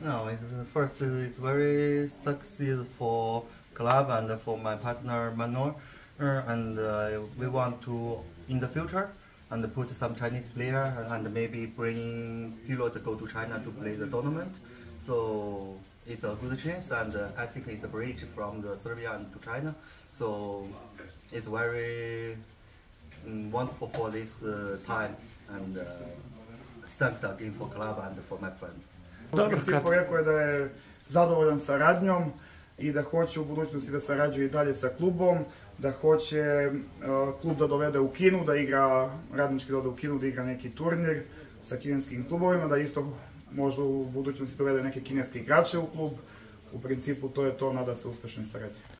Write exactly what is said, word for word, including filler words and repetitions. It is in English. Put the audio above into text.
No, it's, first it's very success for club and for my partner Manuel, uh, and uh, we want to in the future and put some Chinese player and maybe bring Pirot to go to China to play the tournament. So it's a good chance, and uh, I think it's a bridge from the Serbia and to China. So it's very um, wonderful for this uh, time, and uh, thanks again for club and for my friend. U principu rekao je da je zadovoljan saradnjom i da hoće u budućnosti da sarađuje i dalje sa klubom, da hoće uh, klub da dovede u Kinu, da igra, radnički da ode u Kinu, da igra neki turnir sa kineskim klubovima, da isto možda u budućnosti dovede neke kineske igrače u klub. U principu to je to, nada se uspešnoj saradnji.